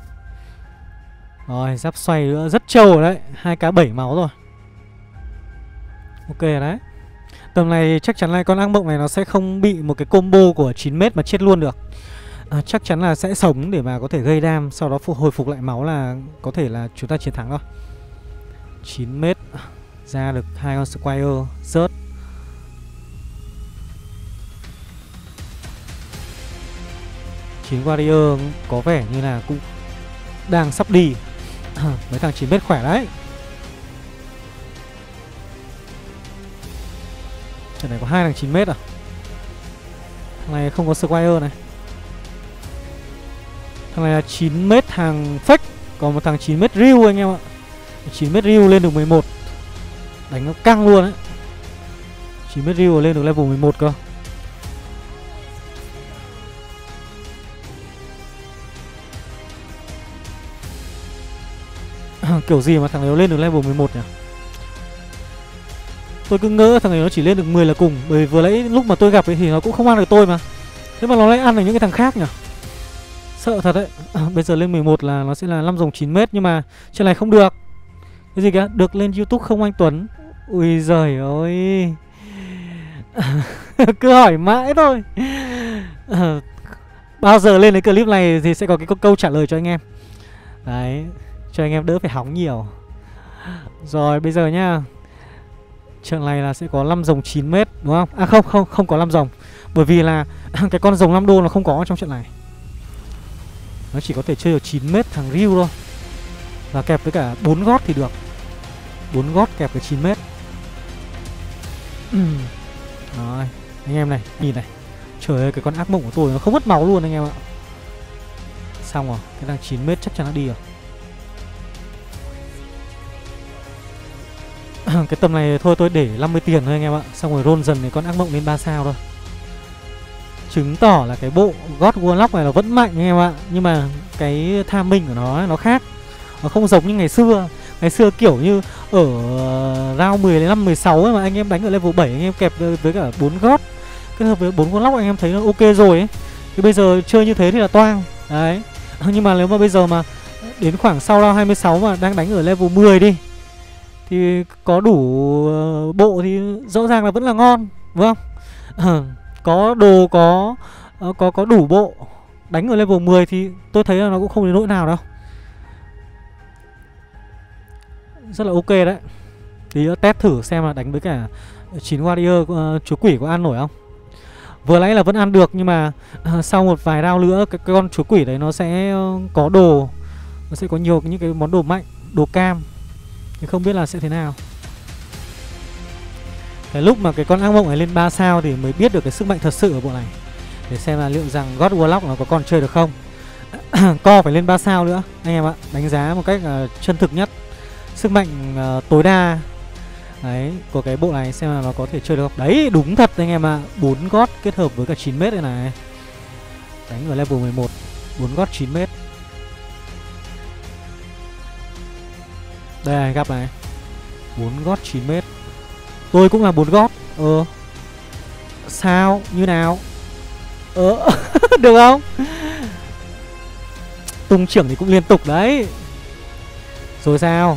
Rồi, giáp xoay nữa, rất trâu rồi đấy. 2 cá 7 máu rồi. Ok đấy. Tầm này chắc chắn là con ác mộng này nó sẽ không bị một cái combo của 9m mà chết luôn được. Chắc chắn là sẽ sống để mà có thể gây đam, sau đó hồi phục lại máu là có thể là chúng ta chiến thắng thôi. 9m ra được 2 con Squire rớt. Chín Warrior có vẻ như là cũng đang sắp đi. Mấy thằng 9m khỏe đấy. Trận này có 2 thằng 9m à? Thằng này không có Squire này. Thằng này là 9m thằng fake. Còn một thằng 9m Ryu anh em ạ. 9m Ryu lên được 11. Đánh nó căng luôn đấy. 9m Ryu lên được level 11 cơ. Kiểu gì mà thằng này nó lên được level 11 nhỉ? Tôi cứ ngỡ thằng này nó chỉ lên được 10 là cùng. Bởi vì vừa nãy lúc mà tôi gặp ấy thì nó cũng không ăn được tôi mà. Thế mà nó lại ăn được những cái thằng khác nhỉ? Sợ thật đấy. Bây giờ lên 11 là nó sẽ là 5 dòng 9m. Nhưng mà trên này không được. Cái gì kìa? Được lên YouTube không anh Tuấn? Ui giời ơi. Cứ hỏi mãi thôi. Bao giờ lên cái clip này thì sẽ có cái câu trả lời cho anh em. Đấy, cho anh em đỡ phải hóng nhiều. Rồi bây giờ nhá, trận này là sẽ có 5 dòng 9m đúng không? À không có 5 dòng. Bởi vì là cái con rồng 5 đô nó không có trong trận này. Nó chỉ có thể chơi được 9m thằng Ryu thôi. Và kẹp với cả 4 gót thì được. 4 gót kẹp với 9m. Rồi, anh em này, nhìn này. Trời ơi, cái con ác mộng của tôi nó không mất máu luôn anh em ạ. Xong rồi, cái thằng 9m chắc chắn nó đi rồi. Cái tầm này thôi tôi để 50 tiền thôi anh em ạ. Xong rồi roll dần thì con ác mộng lên 3 sao thôi. Chứng tỏ là cái bộ God Warlock này nó vẫn mạnh anh em ạ. Nhưng mà cái tham minh của nó khác. Nó không giống như ngày xưa. Ngày xưa kiểu như ở round 15, 16 ấy mà anh em đánh ở level 7 anh em kẹp với cả 4 God kết hợp với 4 con lóc anh em thấy nó ok rồi ấy. Thì bây giờ chơi như thế thì là toang. Đấy. Nhưng mà nếu mà bây giờ mà đến khoảng sau round 26 mà đang đánh ở level 10 đi thì có đủ bộ thì rõ ràng là vẫn là ngon, đúng không? Có đồ, có đủ bộ đánh ở level 10 thì tôi thấy là nó cũng không đến nỗi nào đâu. Rất là ok đấy. Tí test thử xem là đánh với cả 9 Warrior chúa quỷ có ăn nổi không. Vừa nãy là vẫn ăn được nhưng mà sau một vài round nữa cái con chúa quỷ đấy nó sẽ có đồ, nó sẽ có nhiều những cái món đồ mạnh, đồ cam, thì không biết là sẽ thế nào. Cái lúc mà cái con ác mộng này lên 3 sao thì mới biết được cái sức mạnh thật sự ở bộ này, để xem là liệu rằng God Warlock nó có còn chơi được không. Co phải lên 3 sao nữa anh em ạ, đánh giá một cách chân thực nhất sức mạnh tối đa đấy của cái bộ này, xem là nó có thể chơi được không. Đấy, đúng thật anh em ạ, 4 God kết hợp với cả 9m đây này, đánh ở level 11, 4 God 9m. Đây này, gặp này, 4 God 9m. Tôi cũng là 4 God. Sao? Như nào? Được không? Tung trưởng thì cũng liên tục đấy. Rồi sao?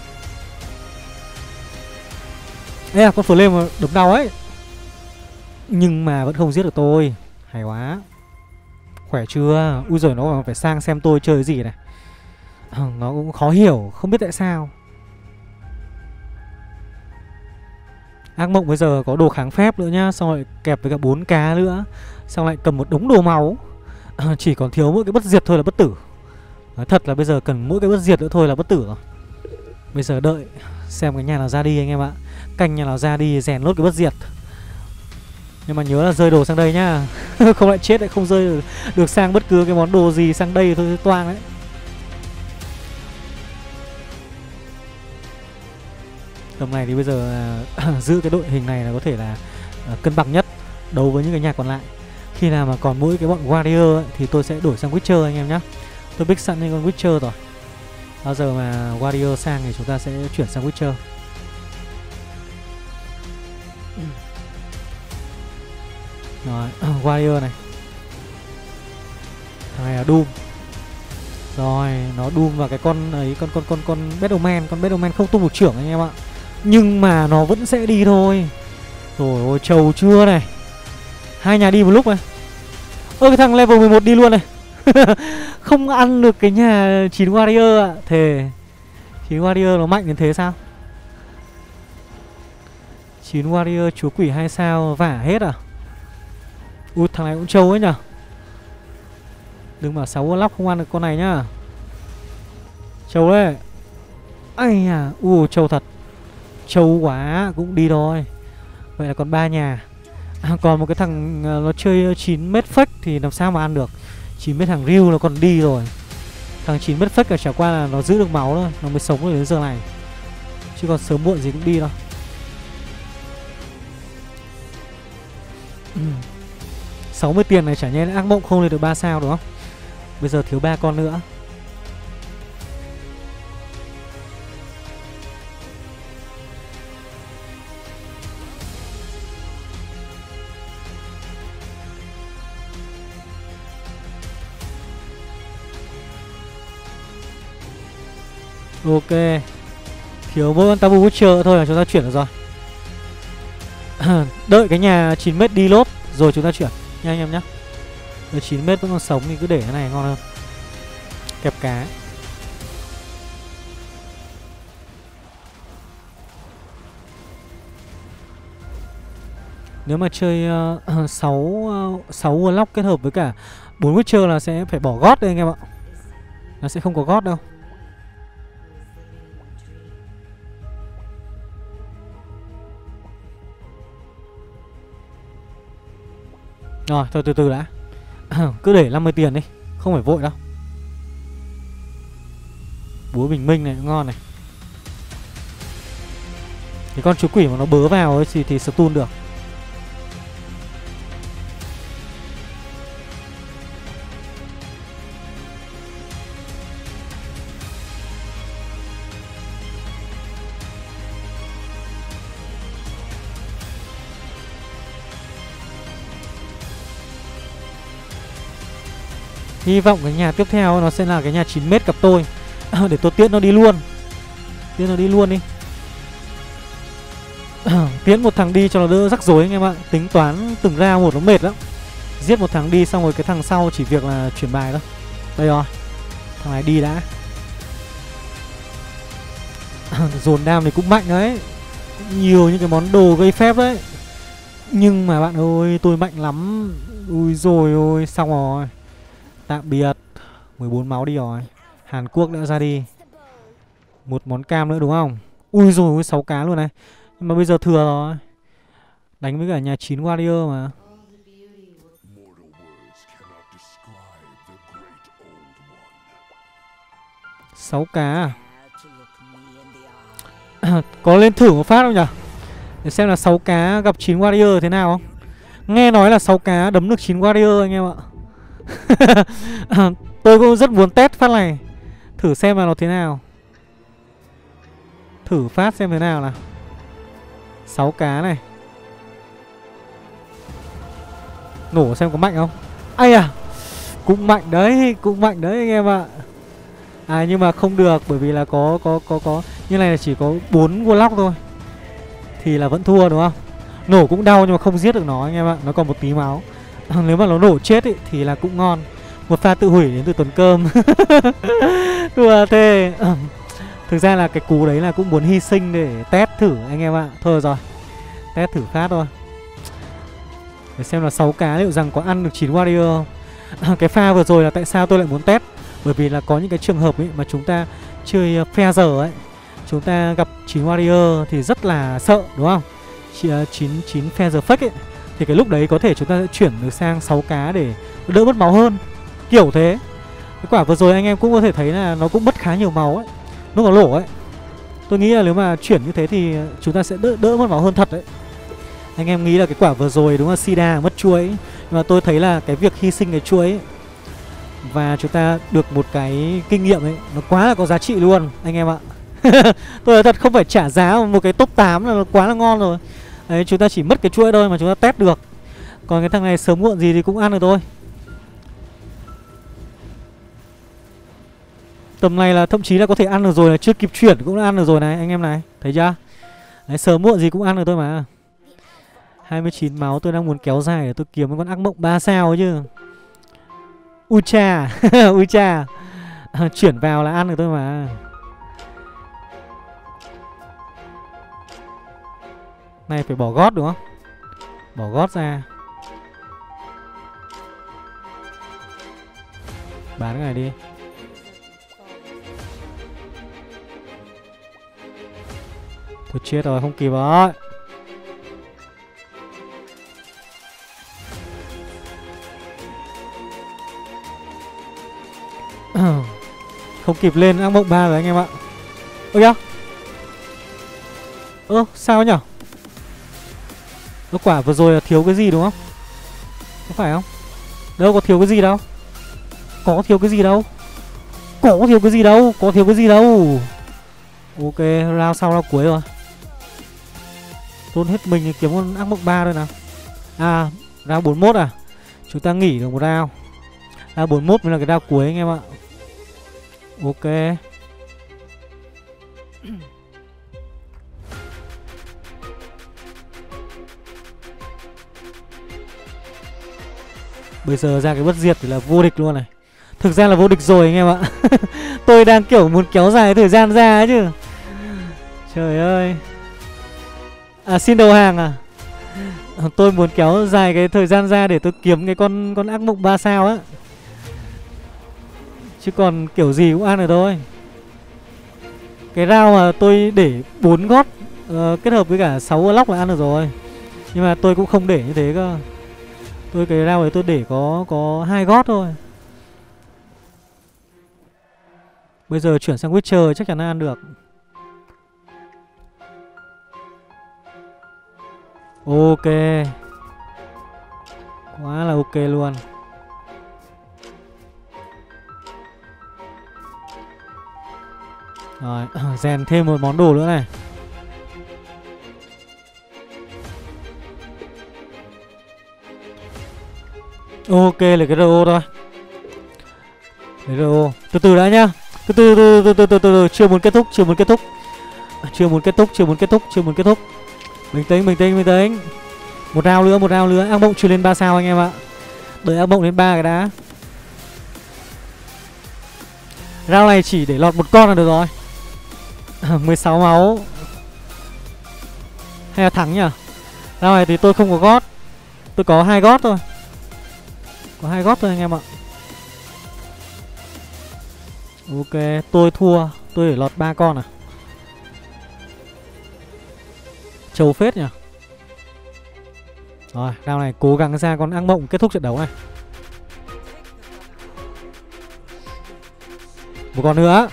Ê à, con Flame mà đấm đau ấy. Nhưng mà vẫn không giết được tôi. Hay quá. Khỏe chưa? Ui giời, nó phải sang xem tôi chơi cái gì này. Nó cũng khó hiểu, không biết tại sao. Ác mộng bây giờ có đồ kháng phép nữa nhá, xong rồi kẹp với cả 4k nữa, xong lại cầm một đống đồ máu. Chỉ còn thiếu mỗi cái bất diệt thôi là bất tử. Nói thật là bây giờ cần mỗi cái bất diệt nữa thôi là bất tử rồi. Bây giờ đợi xem cái nhà nào ra đi anh em ạ. Canh nhà nào ra đi rèn lốt cái bất diệt. Nhưng mà nhớ là rơi đồ sang đây nhá. Không lại chết lại không rơi được sang bất cứ cái món đồ gì sang đây thôi toang đấy. Tầm này thì bây giờ giữ cái đội hình này là có thể là cân bằng nhất đấu với những cái nhà còn lại. Khi nào mà còn mỗi cái bọn Warrior ấy, thì tôi sẽ đổi sang Witcher anh em nhé. Tôi pick sẵn lên con Witcher rồi. Bao giờ mà Warrior sang thì chúng ta sẽ chuyển sang Witcher. Rồi, Warrior này. Thằng này là Doom. Rồi, nó Doom vào cái con ấy, con Battleman. Con Battleman không tung một trưởng anh em ạ. Nhưng mà nó vẫn sẽ đi thôi. Rồi ôi, trầu chưa này. Hai nhà đi một lúc này. Cái thằng level 11 đi luôn này. Không ăn được cái nhà 9 Warrior ạ. Thề 9 Warrior nó mạnh đến thế sao? 9 Warrior chúa quỷ 2 sao vả hết à? Ui, thằng này cũng trâu ấy nhở. Đừng bảo 6 Warlock không ăn được con này nhá. Trâu đấy. Ai à, trâu thật. Trâu quá, cũng đi thôi. Vậy là còn 3 nhà. Còn một cái thằng nó chơi 9m fake thì làm sao mà ăn được. 9m thằng Ryu nó còn đi rồi. Thằng 9m fake là chả qua là nó giữ được máu thôi, nó mới sống được đến giờ này. Chứ còn sớm muộn gì cũng đi đâu. 60 tiền này chả nhẽ ác mộng không lên được 3 sao đúng không? Bây giờ thiếu 3 con nữa. Ok. Thiếu mỗi con Tabu Butcher thôi là chúng ta chuyển được rồi. Đợi cái nhà 9m đi lốt rồi chúng ta chuyển nha anh em nhé. 9m vẫn còn sống thì cứ để cái này ngon hơn. Kẹp cá. Nếu mà chơi 6 Warlock kết hợp với cả 4 Witcher là sẽ phải bỏ gót đây anh em ạ. Nó sẽ không có gót đâu. Rồi, thôi từ từ đã. Cứ để 50 tiền đi, không phải vội đâu. Búa bình minh này ngon này. Cái con chú quỷ mà nó bớ vào ấy thì stun được. Hy vọng cái nhà tiếp theo nó sẽ là cái nhà 9m cặp tôi. Để tôi tiễn nó đi luôn. Tiễn nó đi luôn đi. Tiễn một thằng đi cho nó đỡ rắc rối anh em ạ. Tính toán từng round một nó mệt lắm. Giết một thằng đi xong rồi cái thằng sau chỉ việc là chuyển bài thôi. Đây rồi. Thằng này đi đã. Dồn đam thì cũng mạnh đấy. Nhiều những cái món đồ gây phép đấy. Nhưng mà bạn ơi, tôi mạnh lắm. Ui rồi ôi, xong rồi. Tạm biệt. 14 máu đi rồi. Hàn Quốc đã ra đi. Một món cam nữa đúng không? Ui rồi ôi, 6 cá luôn này. Nhưng mà bây giờ thừa rồi. Đánh với cả nhà 9 Warrior mà. 6 cá à? Có lên thử một phát không nhỉ? Để xem là 6 cá gặp 9 Warrior thế nào không? Nghe nói là 6 cá đấm được 9 Warrior anh em ạ. Tôi cũng rất muốn test phát này. Thử xem là nó thế nào. Thử phát xem thế nào nào. 6 cá này. Nổ xem có mạnh không. Ai à, cũng mạnh đấy, cũng mạnh đấy anh em ạ. À nhưng mà không được, bởi vì là có như này là chỉ có 4 Warlock thôi thì là vẫn thua đúng không? Nổ cũng đau nhưng mà không giết được nó anh em ạ. Nó còn một tí máu. Nếu mà nó nổ chết ý, thì là cũng ngon. Một pha tự hủy đến từ Tuần Cơm. Đùa thế. Thực ra là cái cú đấy là cũng muốn hy sinh để test thử anh em ạ. Thôi rồi, test thử phát thôi. Để xem là 6 cá liệu rằng có ăn được 9 Warrior không. Cái pha vừa rồi là tại sao tôi lại muốn test. Bởi vì là có những cái trường hợp ấy mà chúng ta chơi phe giờ ấy, chúng ta gặp 9 Warrior thì rất là sợ đúng không? 9 phe giờ fake ấy. Thì cái lúc đấy có thể chúng ta sẽ chuyển được sang 6 cá để đỡ mất máu hơn. Kiểu thế. Cái quả vừa rồi anh em cũng có thể thấy là nó cũng mất khá nhiều máu ấy. Lúc nó lổ ấy. Tôi nghĩ là nếu mà chuyển như thế thì chúng ta sẽ đỡ mất máu hơn thật đấy. Anh em nghĩ là cái quả vừa rồi đúng là Sida mất chuỗi. Nhưng mà tôi thấy là cái việc hy sinh cái chuỗi ấy, và chúng ta được một cái kinh nghiệm ấy, nó quá là có giá trị luôn anh em ạ. Tôi nói thật, không phải trả giá một cái top 8 là nó quá là ngon rồi. Đấy, chúng ta chỉ mất cái chuỗi thôi mà chúng ta test được. Còn cái thằng này sớm muộn gì thì cũng ăn được thôi. Tầm này là thậm chí là có thể ăn được rồi, là chưa kịp chuyển cũng đã ăn được rồi này anh em này. Thấy chưa? Đấy, sớm muộn gì cũng ăn được thôi mà. 29 máu tôi đang muốn kéo dài để tôi kiếm một con ác mộng 3 sao ấy chứ. Ui cha. Ui cha. Chuyển vào là ăn được thôi mà. Này phải bỏ gót đúng không? Bỏ gót ra. Bán cái này đi. Thôi chết rồi, không kịp rồi. Không kịp lên ác mộng 3 rồi anh em ạ. Ơ kìa. Ơ sao nhở? Ơ quả vừa rồi là thiếu cái gì đúng không? Có phải không? Đâu có thiếu cái gì đâu. Có thiếu cái gì đâu. Có thiếu cái gì đâu. Có thiếu cái gì đâu. Ok, round sau round cuối rồi. Tốn hết mình để kiếm con ác mộng 3 thôi nào. À, round 41 à? Chúng ta nghỉ được một round. Round 41 mới là cái round cuối anh em ạ. Ok. Bây giờ ra cái bất diệt thì là vô địch luôn này. Thực ra là vô địch rồi anh em ạ. Tôi đang kiểu muốn kéo dài thời gian ra ấy chứ. Trời ơi. À xin đầu hàng à? Tôi muốn kéo dài cái thời gian ra để tôi kiếm cái con ác mộng 3 sao á. Chứ còn kiểu gì cũng ăn được thôi. Cái round mà tôi để 4 gót kết hợp với cả 6 lock là ăn được rồi. Nhưng mà tôi cũng không để như thế cơ. Tôi cái round ấy tôi để có 2 gót thôi. Bây giờ chuyển sang Witcher chắc chắn là ăn được. Ok. Quá là ok luôn. Rồi, rèn thêm một món đồ nữa này. Ok, lấy cái RO thôi. Lấy RO. Từ từ đã nhá. Từ, chưa muốn kết thúc, chưa muốn kết thúc. Chưa muốn kết thúc, chưa muốn kết thúc, chưa muốn kết thúc. Bình tĩnh, bình tĩnh, bình tĩnh. Một round nữa, một round nữa. Ác mộng chưa lên 3 sao anh em ạ. Đợi ác mộng lên 3 cái đã. Round này chỉ để lọt một con là được rồi. 16 máu. Hay là thắng nhỉ? Round này thì tôi không có gót. Tôi có 2 gót thôi. Có 2 gót thôi anh em ạ. Ok, tôi thua. Tôi để lọt 3 con à. Trâu phết nhỉ. Rồi, round này cố gắng ra con ác mộng kết thúc trận đấu này. Một con nữa.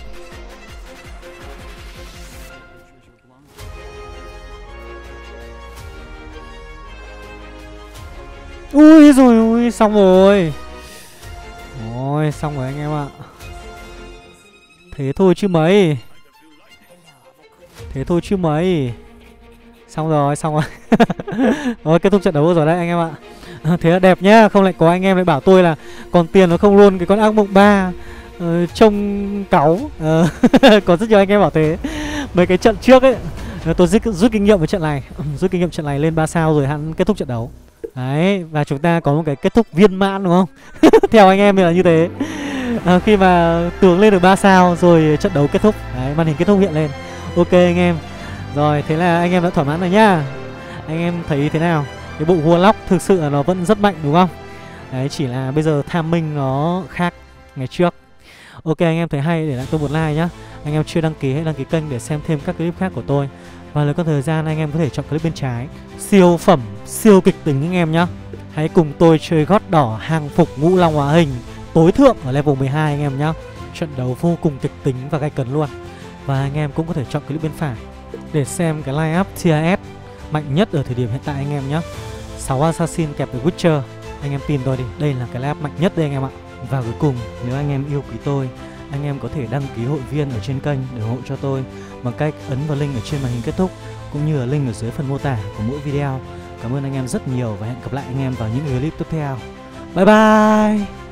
Ui rồi ui, xong rồi. Ôi, xong rồi anh em ạ. Thế thôi chứ mấy. Thế thôi chứ mấy. Xong rồi, xong rồi. Rồi, kết thúc trận đấu rồi đấy anh em ạ. Thế là đẹp nhá, không lại có anh em lại bảo tôi là còn tiền nó không luôn cái con ác mộng 3. Trông cáu. Có rất nhiều anh em bảo thế. Mấy cái trận trước ấy tôi rút kinh nghiệm với trận này. Rút kinh nghiệm trận này lên 3 sao rồi hắn kết thúc trận đấu. Đấy, và chúng ta có một cái kết thúc viên mãn đúng không? Theo anh em thì là như thế. Khi mà tướng lên được 3 sao rồi trận đấu kết thúc. Đấy, màn hình kết thúc hiện lên. Ok anh em. Rồi, thế là anh em đã thỏa mãn rồi nhá. Anh em thấy thế nào? Cái bộ Warlock thực sự là nó vẫn rất mạnh đúng không? Đấy, chỉ là bây giờ tham minh nó khác ngày trước. Ok anh em thấy hay để lại tôi một like nhá. Anh em chưa đăng ký hãy đăng ký kênh để xem thêm các clip khác của tôi. Và nếu có thời gian anh em có thể chọn clip bên trái. Siêu phẩm, siêu kịch tính anh em nhá. Hãy cùng tôi chơi gót đỏ hàng phục ngũ long hóa hình tối thượng ở level 12 anh em nhá. Trận đấu vô cùng kịch tính và gay cấn luôn. Và anh em cũng có thể chọn clip bên phải để xem cái line up tier S mạnh nhất ở thời điểm hiện tại anh em nhé. 6 assassin kẹp với Witcher. Anh em tin tôi đi, đây là cái line up mạnh nhất đây anh em ạ. Và cuối cùng, nếu anh em yêu quý tôi, anh em có thể đăng ký hội viên ở trên kênh để ủng hộ cho tôi bằng cách ấn vào link ở trên màn hình kết thúc cũng như là link ở dưới phần mô tả của mỗi video. Cảm ơn anh em rất nhiều và hẹn gặp lại anh em vào những clip tiếp theo. Bye bye.